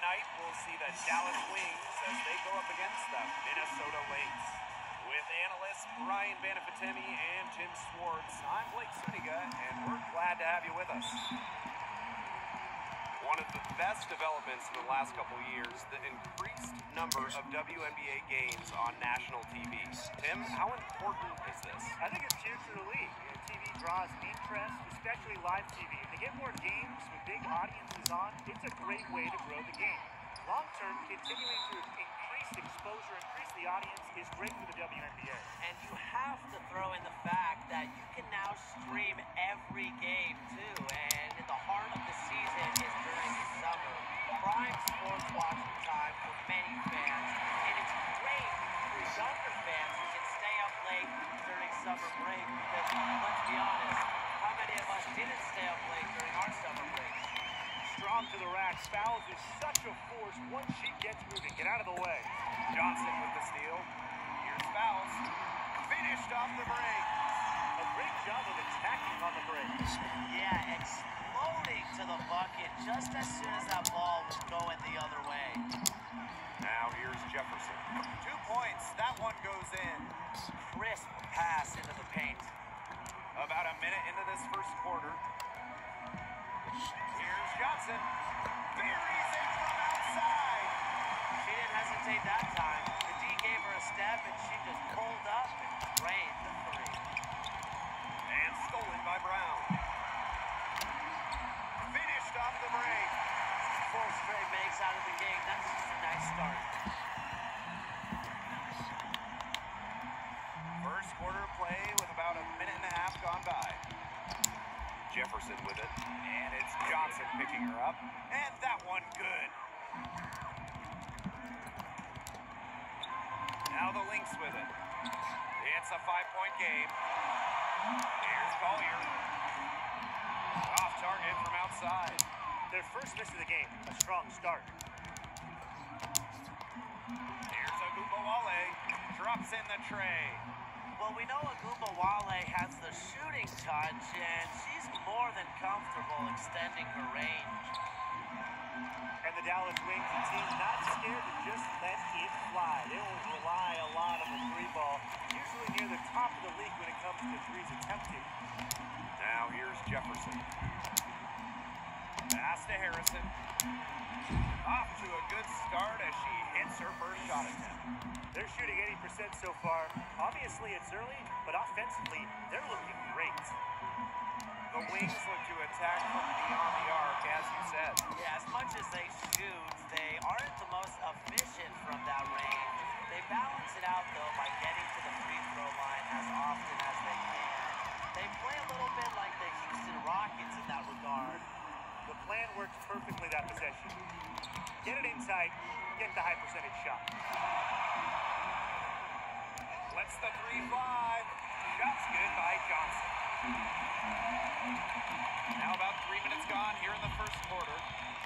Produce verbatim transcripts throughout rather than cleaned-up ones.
night, we'll see the Dallas Wings as they go up against the Minnesota Lynx. With analysts Brian Banafitemi and Tim Swartz, I'm Blake Suniga, and we're glad to have you with us. One of the best developments in the last couple of years, the increased number of W N B A games on national T V. Tim, how important is this? I think it's huge for the league. T V draws interest, especially live T V. If they get more games with big audiences on, it's a great way to grow the game. Long term, continuing to increase exposure, increase the audience is great for the W N B A. And you have to throw in the fact that you can now stream every game too. And in the heart of the season is during the summer. Prime sports watching time for many fans. And it's great for younger fans who can stay up late during summer break. Because let's be honest, how many of us didn't stay up late during our summer break? Strong to the rack. Fouls is such a force once she gets moving. Get out of the way. Johnson with the steal. Here's Fouls. Finished off the break. A great job of attacking on the break. Yeah, exploding to the bucket just as soon as that ball was going the other way. Now here's Jefferson. Two points. That one goes in. Crisp pass into the paint. About a minute into this first quarter. Here's Johnson. Buries it from outside. She didn't hesitate that time. The D gave her a step, and she just pulled up and drained the three. And stolen by Brown. Finished off the break. Four straight makes out of the game. That's just a nice start. First quarter of play with about a minute and a half gone by. Jefferson with it, and it's Johnson picking her up, and that one good. Now the Lynx with it. It's a five-point game. Here's Collier. Off target from outside. Their first miss of the game, a strong start. Here's Agumbawale. Drops in the tray. Well, we know Agumbawale has the shooting touch, and she's more than comfortable extending her range. And the Dallas Wings, a team not scared to just let it fly. They will rely a lot on the three ball, usually near the top of the league when it comes to threes attempted. Now here's Jefferson. Pass to Harrison. Off to a good start as she hits her first shot attempt. They're shooting eighty percent so far. Obviously, it's early, but offensively, they're looking great. The Wings look to attack from beyond the arc, as you said. Yeah, as much as they shoot, they aren't the most efficient from that range. They balance it out, though, by getting to the free throw line as often as they can. They play a little bit like the Houston Rockets in that regard. The plan works perfectly that possession. Get it inside, get the high percentage shot. Let's the three fly. Shot's good by Johnson. Now about three minutes gone here in the first quarter.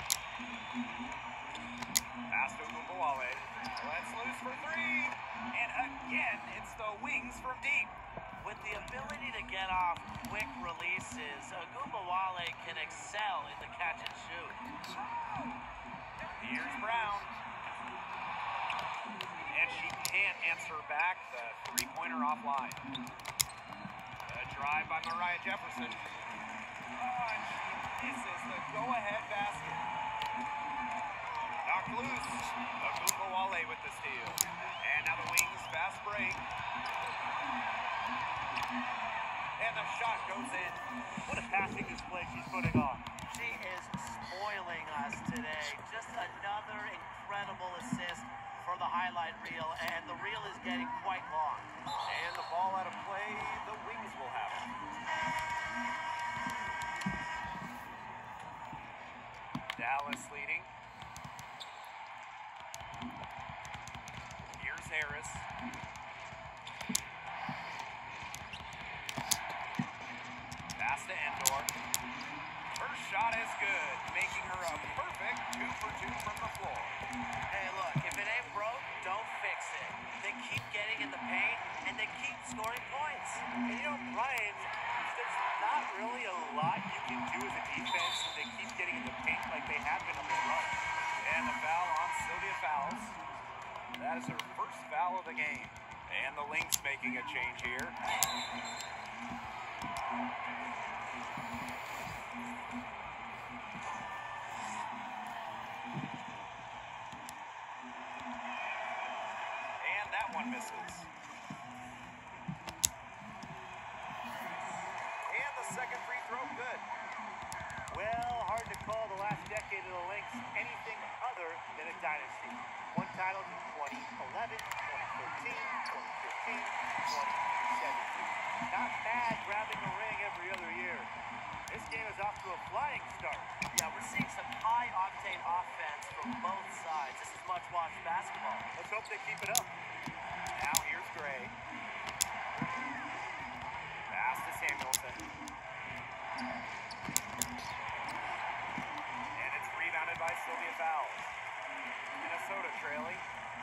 Pass to Agumbawale. Let's loose for three. And again, it's the Wings from deep. With the ability to get off quick releases, Agumbawale can excel in the catch and shoot. Here's Brown. And she can't answer back the three-pointer offline. The drive by Mariah Jefferson. Oh, and she misses the go-ahead basket. Knocked loose. Agumbawale with the steal. And now the Wings fast break. And the shot goes in. What a passing display she's putting on. She is spoiling us today. Just another incredible assist for the highlight reel, and the reel is getting quite long. And the ball out of play, the Wings will have it. Dallas leading. Here's Harris. Pass to Endor. First shot is good, making her a perfect two for two from the floor. Hey, look, if it ain't broke, don't fix it. They keep getting in the paint, and they keep scoring points. And you know, Brian, there's not really a lot you can do as a defense if they keep getting in the paint like they have been on the run. And the foul the game. And the Lynx making a change here. And that one misses. And the second free throw, good. Well, hard to call the last decade of the Lynx anything other than a dynasty. One title in twenty eleven, twenty thirteen, twenty fifteen, twenty seventeen. Not bad grabbing a ring every other year. This game is off to a flying start. Yeah, we're seeing some high-octane offense from both sides. This is much-watched basketball. Let's hope they keep it up. Now here's Gray. Pass to Samuelson. And it's rebounded by Sylvia Fowles. Minnesota trailing.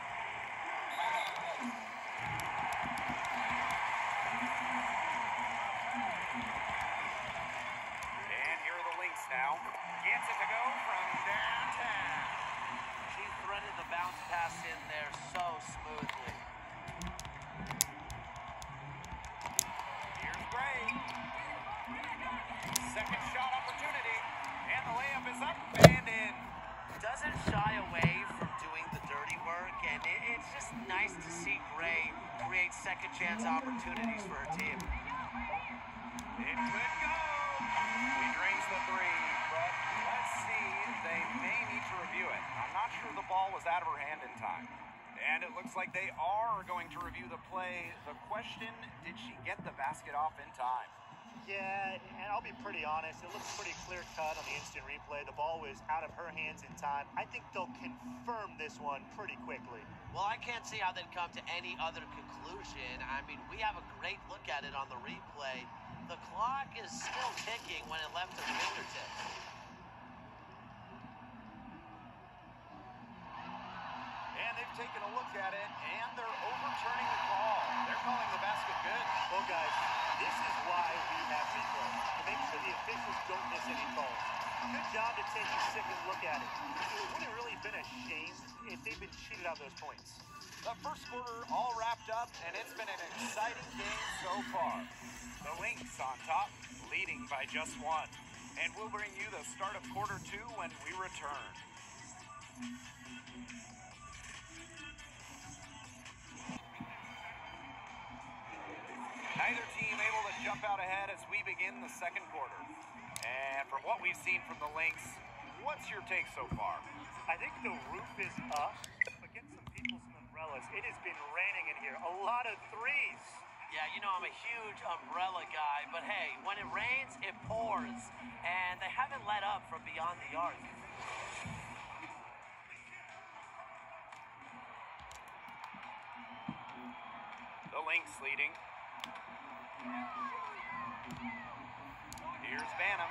And here are the Lynx now. Gets it to go from downtown. She threaded the bounce pass in there so smoothly. Here's Gray. Second shot opportunity. And the layup is up and in. Doesn't shy away from doing the dirty work, and it, it's just nice to see Gray create second chance opportunities for her team. It could go. He drains the three, but let's see. They may need to review it. I'm not sure the ball was out of her hand in time. And it looks like they are going to review the play. The question, did she get the basket off in time? Yeah, and I'll be pretty honest. It looks pretty clear-cut on the instant replay. The ball was out of her hands in time. I think they'll confirm this one pretty quickly. Well, I can't see how they'd come to any other conclusion. I mean, we have a great look at it on the replay. The clock is still ticking when it left her fingertips. And they've taken a look at it, and they're overturning the call. They're calling the basket good. Well, guys, this is why we have replay, to make sure the officials don't miss any calls. Good job to take a second look at it. It would have really been a shame if they'd been cheated out of those points. The first quarter all wrapped up, and it's been an exciting game so far. The Lynx on top, leading by just one. And we'll bring you the start of quarter two when we return. Neither team able to jump out ahead as we begin the second quarter. And from what we've seen from the Lynx, what's your take so far? I think the roof is up, but get some people some umbrellas. It has been raining in here. A lot of threes. Yeah, you know I'm a huge umbrella guy, but hey, when it rains, it pours. And they haven't let up from beyond the arc. The Lynx leading. Here's Banham.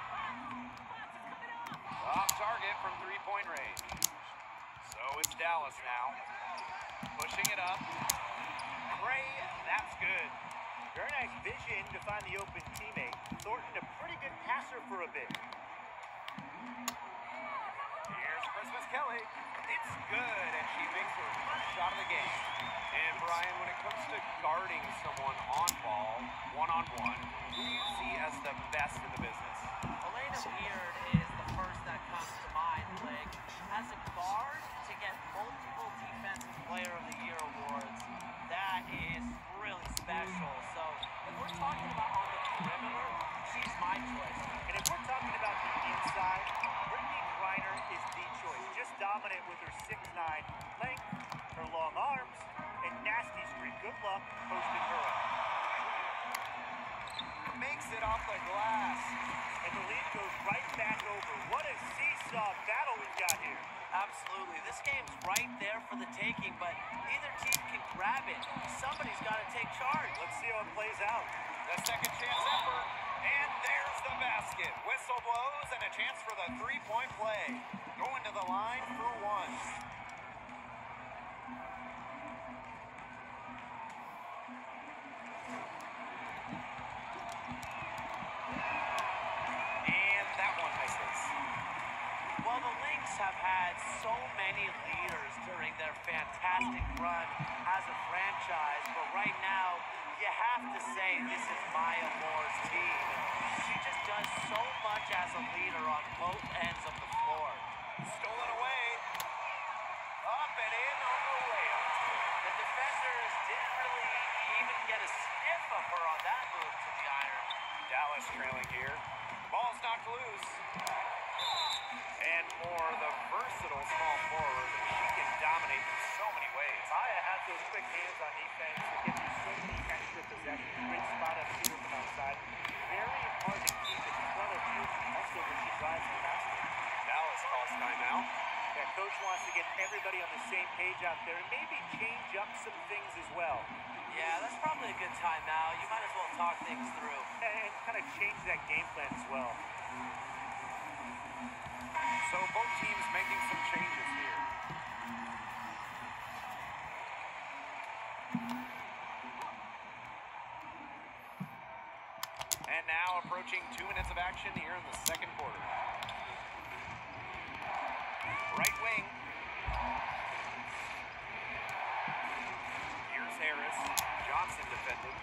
Off target from three-point range. So it's Dallas now. Pushing it up. Gray, that's good. Very nice vision to find the open teammate. Thornton, a pretty good passer for a bit. Here's Christmas Kelly. It's good, and she makes her first shot of the game. And Brian, when it comes to guarding someone on ball, one-on-one, who do you see as the best in the business? Elena Beard is the first that comes to mind, Blake. As a guard, to get multiple Defensive Player of the Year awards, that is really special. So if we're talking about on the perimeter, she's my choice. And if we're talking about the inside, Brittany Griner is the choice. Just dominant with her six nine length, her long arms, and nasty streak. Good luck posting her up. Makes it off the glass. And the lead goes right back over. What a seesaw battle we've got here. Absolutely. This game's right there for the taking, but neither team can grab it. Somebody's got to take charge. Let's see how it plays out. The second chance effort, and there's the basket. Whistle blows, and a chance for the three-point play. Going to the line for one. And that one misses. Well, the Lynx have had so many leaders during during their fantastic run as a franchise, but right now, you have to say this is Maya Moore's team. She just does so much as a leader on both ends of the floor. Stolen away. Up and in on the layup. The defenders didn't really even get a sniff of her on that move to the iron. Dallas trailing here. Ball's knocked loose. And Moore, the versatile small forward, she can dominate in so many ways. Maya has those quick hands on defense to get you so many extra possessions. Great spot up shooter from outside. Very hard to keep in front of you. Also, when she drives the basket. Dallas calls timeout. Yeah, coach wants to get everybody on the same page out there and maybe change up some things as well. Yeah, that's probably a good timeout. You might as well talk things through. And kind of change that game plan as well. So both teams making some changes here. And now approaching two minutes of action here in the second quarter. Right wing. Here's Harris. Johnson defending.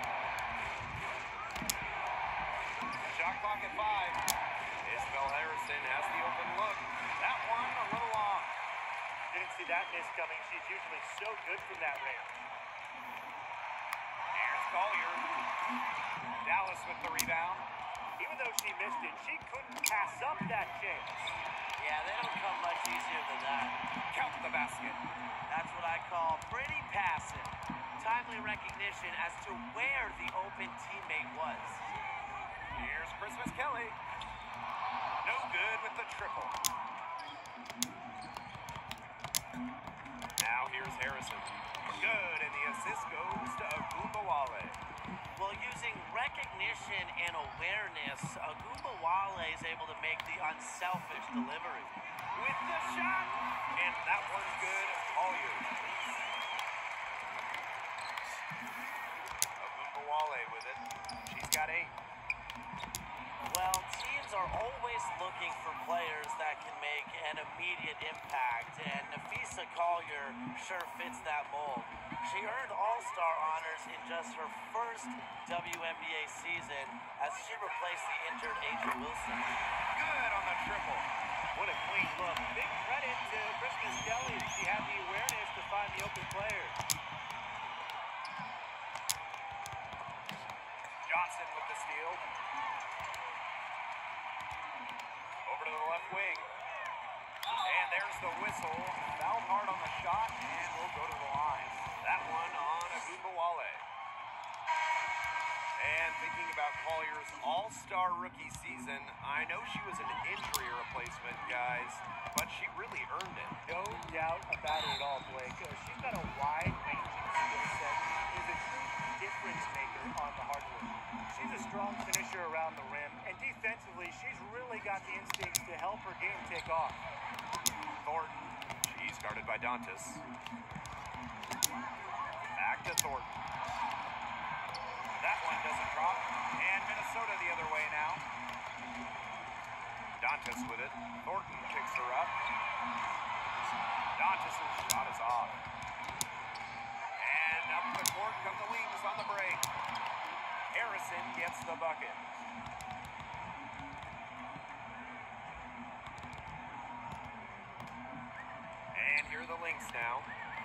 Shot clock at five. Isabel Harrison has the open look. That one a little long. Didn't see that miss coming. She's usually so good from that range. Here's Collier. Dallas with the rebound. Even though she missed it, she couldn't pass up that chance. Yeah, they don't come much easier than that. Count the basket. That's what I call pretty passive. Timely recognition as to where the open teammate was. Here's Christmas Kelly. No good with the triple. Now here's Harrison. Good, and the assist goes to Agumbawale. Well, using recognition and awareness, Agumbawale is able to make the unselfish delivery. With the shot, and that one's good. Collier. Agumbawale with it. She's got eight. Well, teams are always looking for players that can make an immediate impact, and Nafisa Collier sure fits that mold. She earned All-Star honors in just her first W N B A season as she replaced the injured Asia Wilson. Good on the triple. What a clean look. Big credit to Christmas Kelly. She had the awareness to find the open player. Johnson with the steal. Over to the left wing. And there's the whistle. Fouled hard on the shot, and we'll go to the line. That one on Agumbawale. And thinking about Collier's all-star rookie season, I know she was an injury replacement, guys, but she really earned it. No doubt about it at all, Blake. Uh, she's got a wide-ranging skill set. Is a true difference maker on the hardwood. She's a strong finisher around the rim, and defensively, she's really got the instincts to help her game take off. Thornton, she's guarded by Dantas. Back to Thornton. That one doesn't drop, and Minnesota the other way now. Dantas with it. Thornton picks her up. Dantas' shot is off. And up the court come the Wings on the break. Harrison gets the bucket. And here are the Lynx now.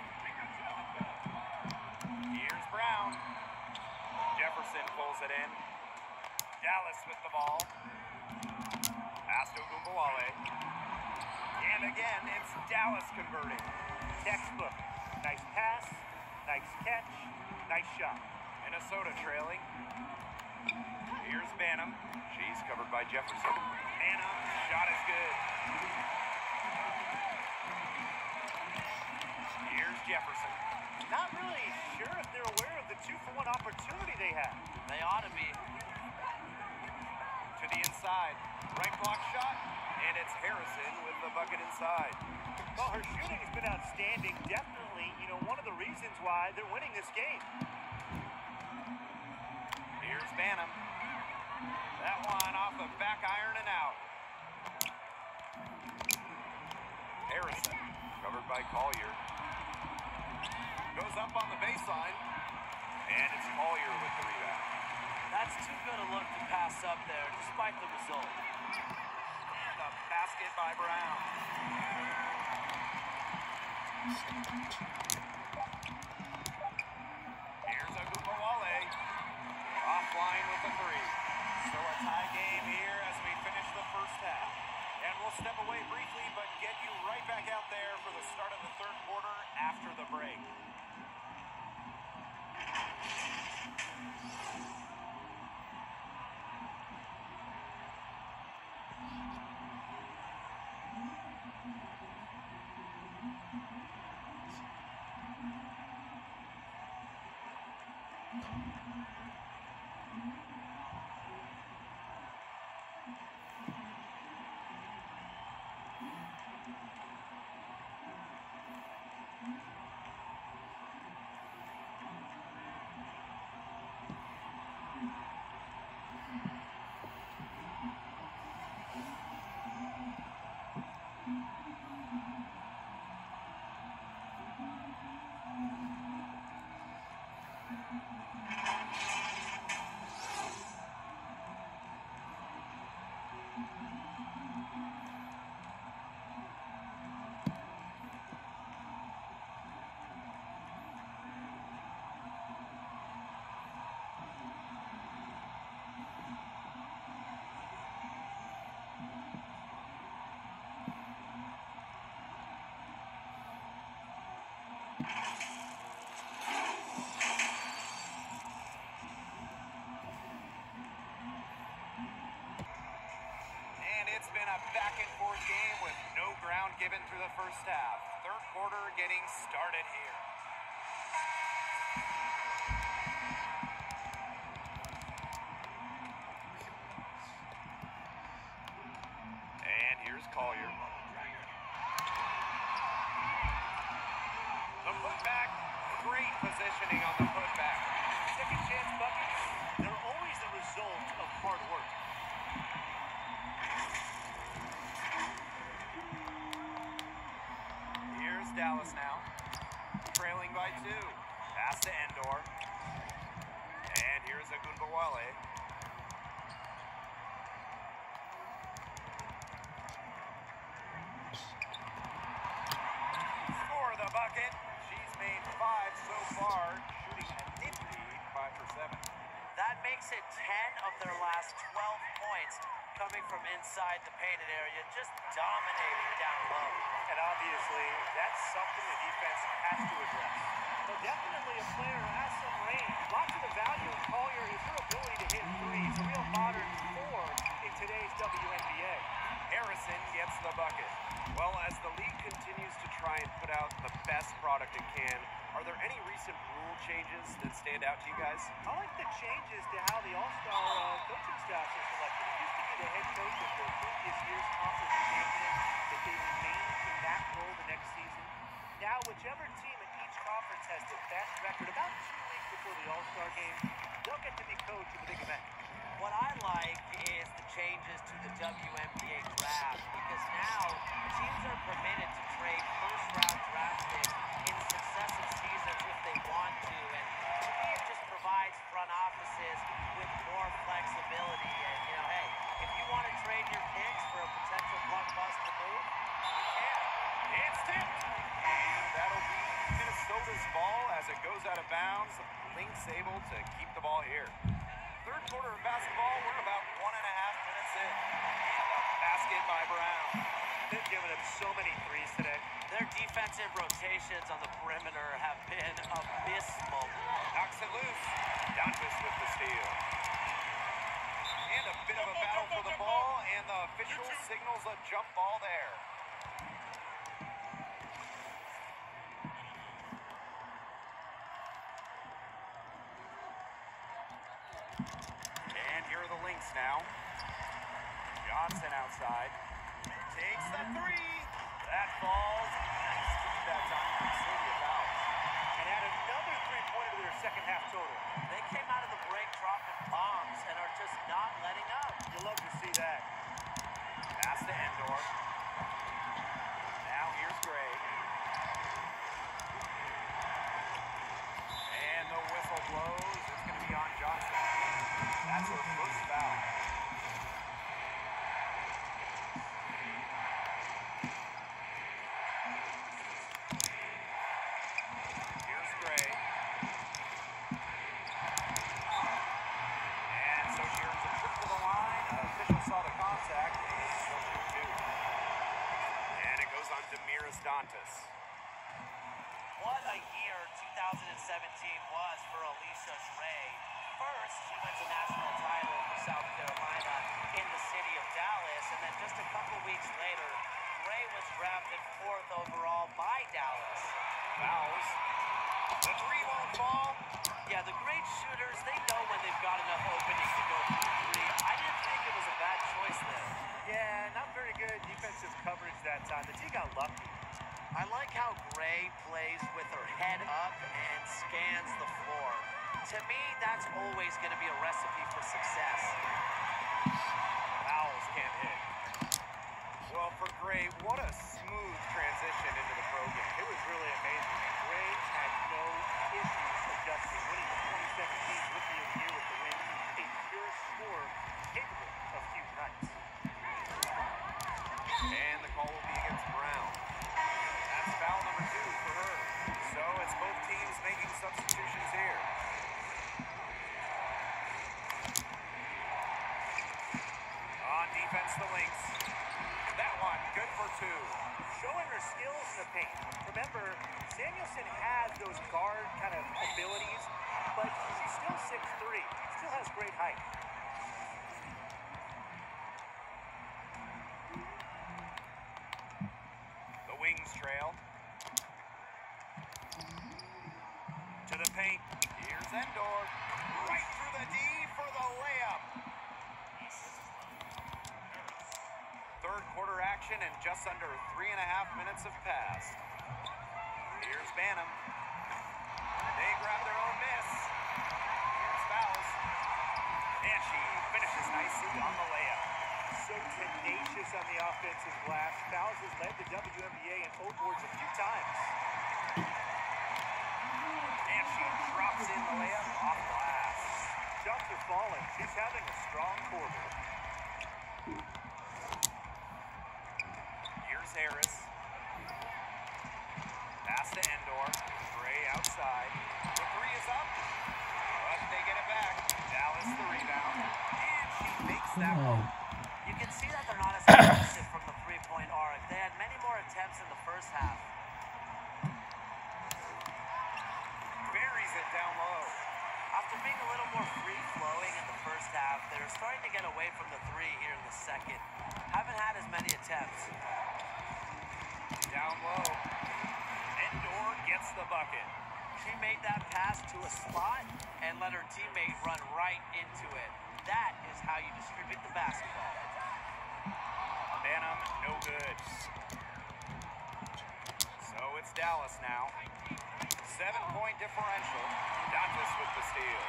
Here's Brown. Jefferson pulls it in. Dallas with the ball. Pass to Agumbawale. And again, it's Dallas converting. Textbook. Nice pass, nice catch, nice shot. Minnesota trailing. Here's Banham. She's covered by Jefferson. Banham, shot is good. Here's Jefferson. Not really sure if they're aware of the two-for-one opportunity they have. They ought to be. To the inside. Right block shot. And it's Harrison with the bucket inside. Well, her shooting has been outstanding. Definitely, you know, one of the reasons why they're winning this game. Here's Banham. That one off the back iron and out. Harrison, covered forward by Collier. Goes up on the baseline, and it's Collier with the rebound. That's too good a look to pass up there, despite the result. And a basket by Brown. Here's Agumbawale. Offline with the three. Still a tie game here as we finish the first half. And we'll step away briefly, but get you right back out there for the start of the third quarter after the break. It's been a back-and-forth game with no ground given through the first half. Third quarter getting started here. And here's Collier. The putback. Great positioning on the putback. Second chance buckets, they're always the result of hard work. Dallas now, trailing by two. Pass to Endor. And here's Agumbawale. For the bucket. She's made five so far, shooting a nifty five for seven. That makes it ten of their last twelve points coming from inside the painted area, just dominating down low. And obviously, that's something the defense has to address. But definitely a player who has some range. Lots of the value in Collier is her ability to hit threes. A real modern four in today's W N B A. Harrison gets the bucket. Well, as the league continues to try and put out the best product it can, are there any recent rule changes that stand out to you guys? I like the changes to how the All-Star uh, coaching staff is selected. It used to be the head coach of the previous year's conference champion, that they remain in that role the next season. Now, whichever team in each conference has the best record, about two weeks before the All-Star game, they'll get to be coach of the big event. What I like is the changes to the W N B A draft, because now teams are permitted to trade first-round draft picks in successive seasons if they want to, and to me it just provides front offices with more flexibility. And, you know, hey, if you want to trade your picks for a potential blockbuster move, you can. It's tipped, and that'll be Minnesota's ball as it goes out of bounds. Lynx able to keep the ball here. Third quarter of basketball, we're about one and a half minutes in. And a basket by Brown. They've given up so many threes today. Their defensive rotations on the perimeter have been abysmal. Knocks it loose. Doncic with the steal. And a bit of a battle for the ball, and the official signals a jump ball there. And here are the Lynx now. Johnson outside. Takes the three. That falls. Nice feed that time from Sylvia Fowles. And add another three-pointer to their second half total. They came out of the break dropping bombs and are just not letting up. You love to see that. Pass to Endor. Now here's Gray. What a year two thousand seventeen was for Alicia Shray. First, she wins a national title for South Carolina in the city of Dallas, and then just a couple weeks later, Gray was drafted fourth overall by Dallas. Fouls. The three won't fall. Yeah, the great shooters, they know when they've got enough opening to go for the three. I didn't think it was a bad choice there. Yeah, not very good defensive coverage that time. The team got lucky. I like how Gray plays with her head up and scans the floor. To me, that's always going to be a recipe for success. Fouls can't hit. Well, for Gray, what a smooth transition into the pro game. It was really amazing. Gray had no issues adjusting, winning the twenty seventeen Rookie of the Year with the win. A pure scorer capable of huge nights. And the call will be against Brown. That's foul number two for her. So it's both teams making substitutions here. On defense, the Lynx. That one, good for two. Showing her skills in the paint. Remember, Samuelson has those guard kind of abilities, but she's still six three. Still has great height. The Wings trail. To the paint. Here's Endor. Right through the D for the layup. Third quarter action and just under three and a half minutes have passed. Here's Banham. They grab their own miss. Here's Fouls. And she finishes nicely on the layup. So tenacious on the offensive glass. Fouls has led the W N B A in O boards a few times. And she drops in the layup off glass. Shots are falling. She's having a strong quarter. Here's Harris. Pass to Endor. Gray outside. The three is up. But they get it back. Dallas the rebound. And she makes that one. You can see that they're not as aggressive from the three-point arc. They had many more attempts in the first half. Buries it down low. After being a little more free-flowing in the first half, they're starting to get away from the three here in the second. Haven't had as many attempts. Down low. Endor gets the bucket. She made that pass to a spot and let her teammate run right into it. That is how you distribute the basketball. Banham, no good. So it's Dallas now. Seven-point differential. Dantas with the steal.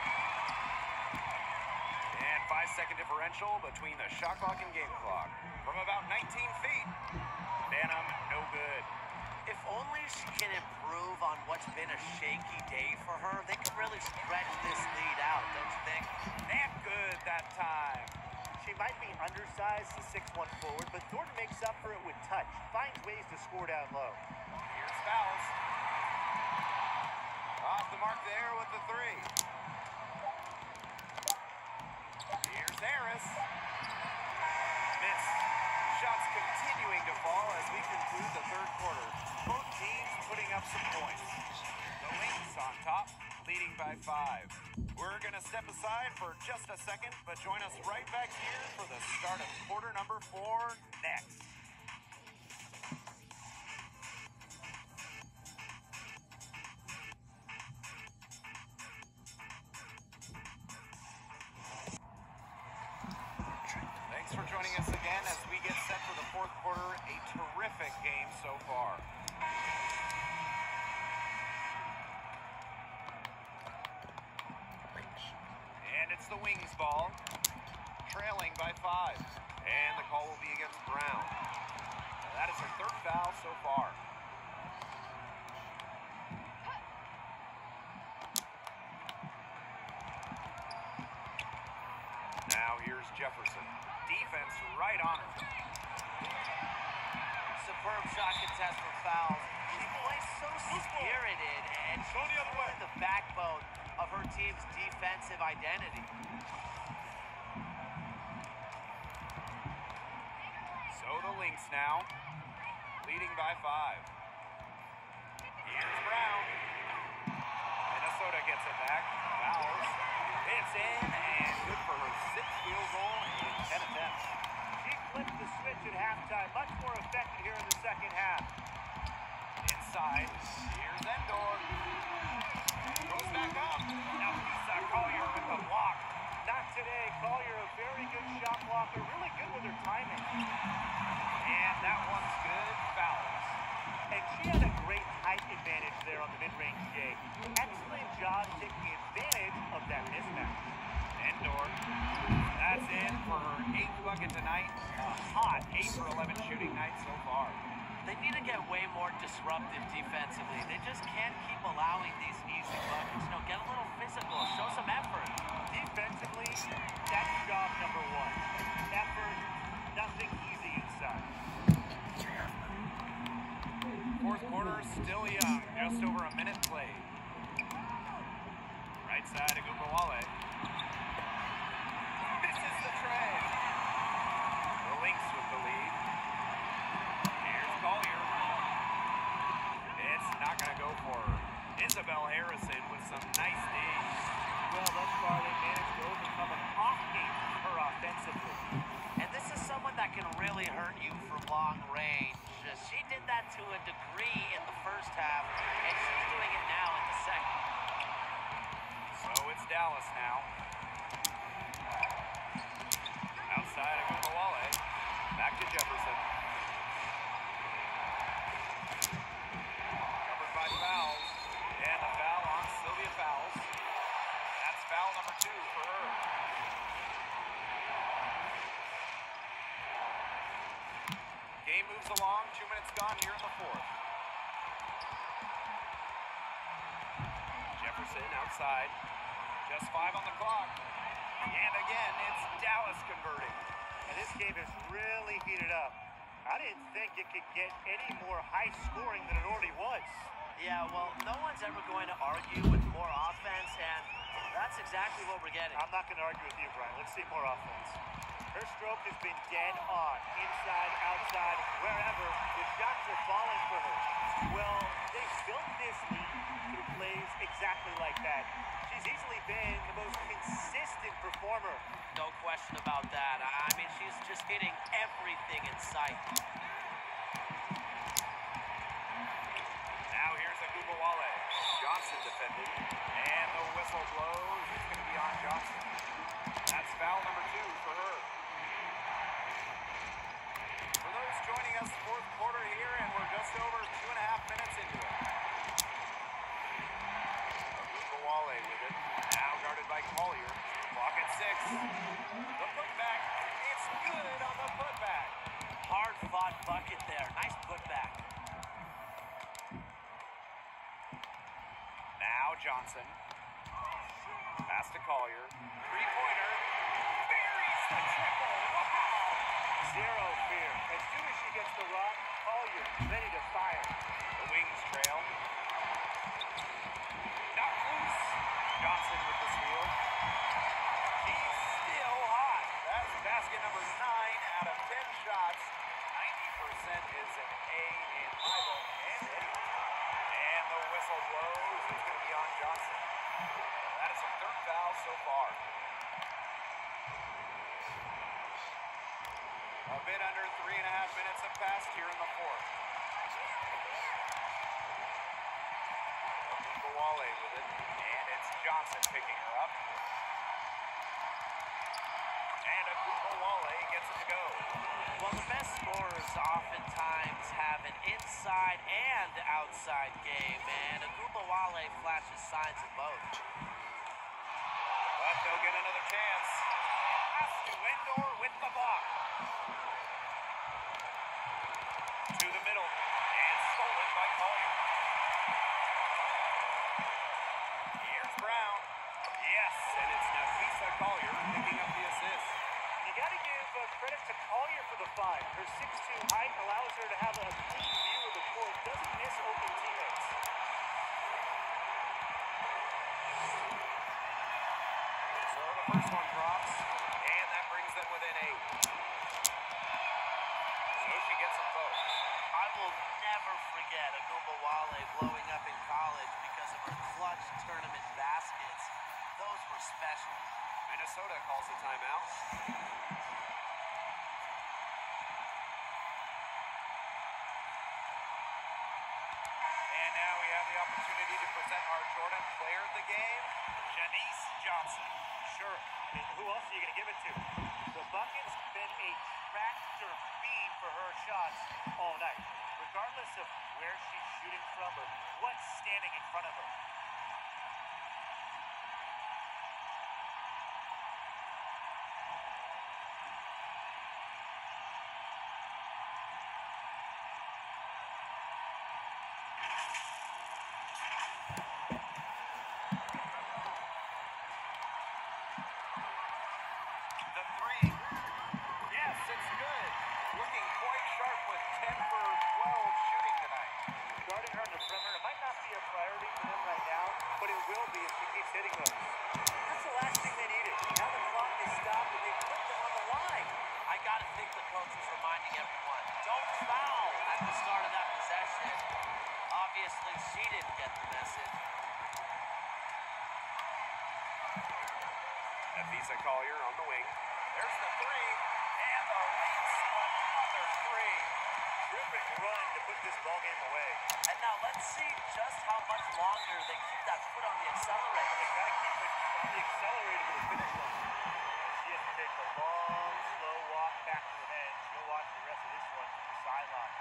And five-second differential between the shot clock and game clock. From about nineteen feet. Banham, no good. If only she can improve on what's been a shaky day for her, they could really stretch this lead out, don't you think? And good that time. She might be undersized to six one forward, but Thornton makes up for it with touch. Finds ways to score down low. Here's Fouls. Off the mark there with the three. Here's Harris. Miss. Shots continuing to fall as we conclude the third quarter. Both teams putting up some points. The Lynx on top, leading by five. We're going to step aside for just a second, but join us right back here for the start of quarter number four next. Thanks for joining us again as we get set for the fourth quarter. A terrific game so far. And it's the Wings ball, trailing by five. And the call will be against Brown. That is her third foul so far. Now here's Jefferson. Defense right on her. Superb shot contest for fouls. She plays so spirited, and she's really the backbone of her team's defensive identity. So the Lynx now, leading by five. at halftime. Much more effective here in the second half. Inside. Here's Endor. Goes back up. Now Lisa Collier with the block. Not today. Collier, a very good shot blocker. Really good with her timing. And that one's good. Fouls. And she had a great height advantage there on the mid-range J. Excellent job taking advantage of that mismatch. Endor. That's in for her eighth bucket tonight. A hot eight for eleven shooting night so far. They need to get way more disruptive defensively. They just can't keep allowing these easy buckets. You know, get a little physical, show some effort. Defensively, that's job number one. Effort, nothing easy inside. Fourth quarter, still young. Just over a minute played. Right side of Gugawale. Misses the tray. The Lynx with the lead. Here's Collier. It's not going to go for her. Isabel Harrison with some nice D's. Well, thus far they managed to overcome an off game for her offensively. And this is someone that can really hurt you from long range. Uh, She did that to a degree in the first half, and she's doing it now in the second. So it's Dallas now. Outside of Gugawale. Back to Jefferson. Covered by fouls. And a foul on Sylvia Fowles. That's foul number two for her. Game moves along. Two minutes gone here in the fourth. Jefferson outside. Just five on the clock. And again, it's Dallas converting. And this game has really heated up. I didn't think it could get any more high scoring than it already was. Yeah, well, no one's ever going to argue with more offense, and that's exactly what we're getting. I'm not going to argue with you, Brian. Let's see more offense. Her stroke has been dead on. Inside, outside, wherever. The shots are falling for her. Well, they built this lead through plays exactly like that. She's easily been the most consistent performer. No question about that. I mean, she's just hitting everything in sight. Now here's Agubawale. Johnson defending. And the whistle blows. It's going to be on Johnson. That's foul number two for her. For those joining us, fourth quarter here, and we're just over two and a half minutes into it. Agubawale with it. Now guarded by Collier. Clock at six. The putback. It's good on the putback. Hard-fought bucket there. Nice putback. Now Johnson. Pass to Collier. Three-pointer. Buries the triple. Wow. Zero fear. As soon as she gets the rock, Collier ready to fire. The Wings trail. Not loose. Johnson with the steal. He's still hot. That's basket number nine out of ten shots. ninety percent is an A in my book. And in. And the whistle blows. It's going to be on Johnson. That is a third foul so far. A bit under three and a half minutes have passed here in the fourth. Agubawale with it. And it's Johnson picking her up. And Agubawale gets it to go. Well, the best scorers oftentimes have an inside and outside game, and Agubawale flashes signs of both. But they'll get another chance. Pass to Endor with the block. To the middle. And stolen by Collier. Here's Brown. Yes, and it's Nafisa Collier picking up the assist. You got to give uh, credit to Collier for the five. Her six two height allows her to have a clean view of the court. Doesn't miss open teammates. So the first one drops, and that brings them within eight. So she gets them both. I will never forget Agubawale blowing up in college because of her clutch tournament baskets. Those were special. Minnesota calls a timeout. the game, Janice Johnson. Sure. I mean, who else are you going to give it to? The bucket's been a tractor beam for her shots all night, regardless of where she's shooting from or what's standing in front of her. Hitting those. That's the last thing they needed. Now the clock is stopped and they put them on the line. I gotta think the coach is reminding everyone, don't foul at the start of that possession. Obviously, she didn't get the message. Evisa Collier on the wing. There's the three, and the Lynx another three. Terrific run to put this ball game away. And now let's see just how much longer they keep that foot on the accelerator. They gotta keep it on the accelerator to the finish line. She has to take a long, slow walk back to the bench. She'll watch the rest of this one from the sideline.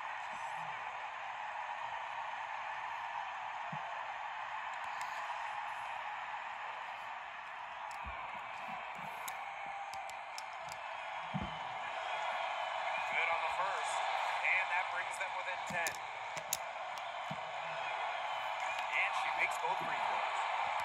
Good on the first, and that brings them within ten. And she makes both free throws.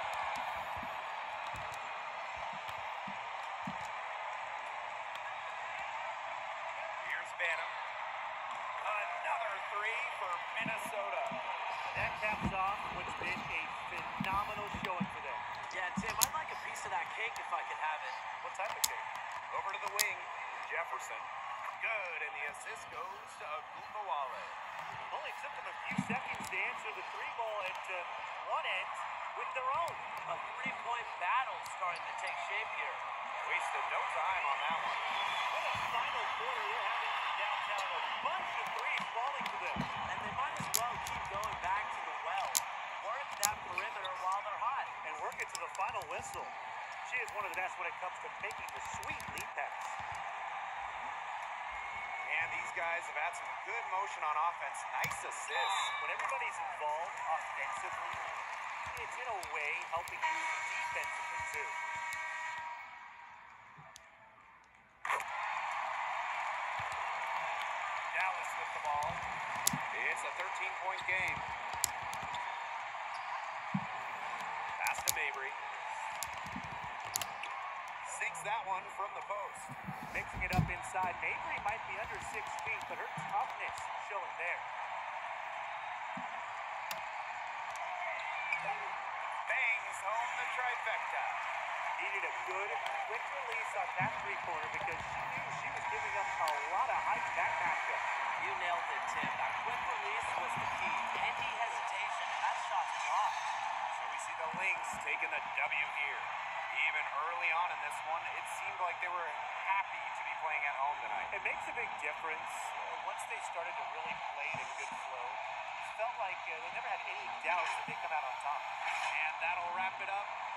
Here's Banham. Another three for Minnesota. That caps off what's been a phenomenal showing for them. Yeah, Tim, I'd like a piece of that cake if I could have it. What type of cake? Over to the wing, Jefferson. Good, and the assist goes to Agumbawale. Only took them a few seconds to answer the three ball at uh, one end with their own. A three-point battle starting to take shape here. Wasted no time on that one. What a final quarter they're having from downtown. A bunch of threes falling to them. And they might as well keep going back to the well. Work that perimeter while they're hot. And work it to the final whistle. She is one of the best when it comes to making the sweet lead pass. And these guys have had some good motion on offense. Nice assists. When everybody's involved offensively, it's in a way helping you defensively too. Dallas with the ball. It's a thirteen-point game. Pass to Mabry. Sinks that one from the post. Mixing it up inside. Mabry might be under six feet, but her toughness showing there. Bangs home the trifecta. Needed a good, quick release on that three-pointer because she knew she was giving up a lot of height to that matchup. You nailed it, Tim. That quick release was the key. Any hesitation, and that shot's blocked. So we see the Lynx taking the W here. Even early on in this one, it seemed like they were happy to be playing at home tonight. It makes a big difference uh, once they started to really play in a good flow. It felt like uh, they never had any doubts that they come out on top. And that'll wrap it up.